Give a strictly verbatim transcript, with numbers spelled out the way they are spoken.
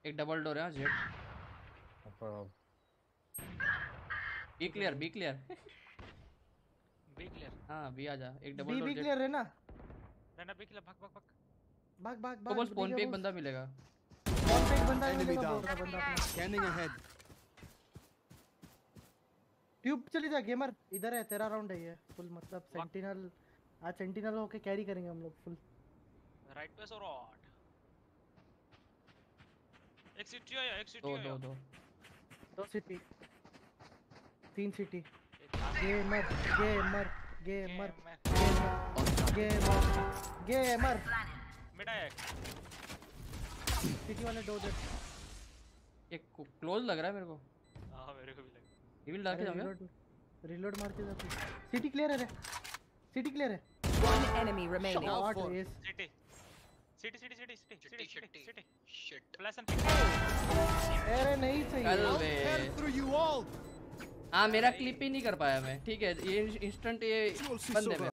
एक double door है Jett. B clear B clear B clear. हाँ बी आ जा एक double B door B Jett. Clear है ना? रहना बी क्लियर, भाग भाग भाग भाग भाग तो भाग। बस स्पॉन पे एक बंदा मिलेगा। स्पॉन पे एक बंदा मिलेगा बोल रहा बंदा अपना। Scanning ahead. ट्यूब चली जा गेमर, इधर है तेरा राउंड है ये फुल, मतलब सेंटिनल। आज सेंटिनल होके कैरी करेंगे हम लोग फुल। राइट पे सो रॉट। एक सिटी आया, एक सिटी दो आया। दो दो दो सिटी, तीन city. Gamer gamer gamer gamer gamer. Mid आया एक। सिटी वाले दो दे। एक क्लोज लग रहा है मेरे को। हां मेरे को भी लगा। रिवील डाल के जाऊंगा। रिलोड रिलोड मार के जाते। सिटी क्लियर है रे, सिटी क्लियर है। One enemy remaining. शॉट एस। City city city city city city city city shit. Flash and अरे नहीं चल चाहिए। बे। through you all. हाँ मेरा क्लिप ही नहीं कर पाया मैं। ठीक है ये इंस्टेंट ये बंद है।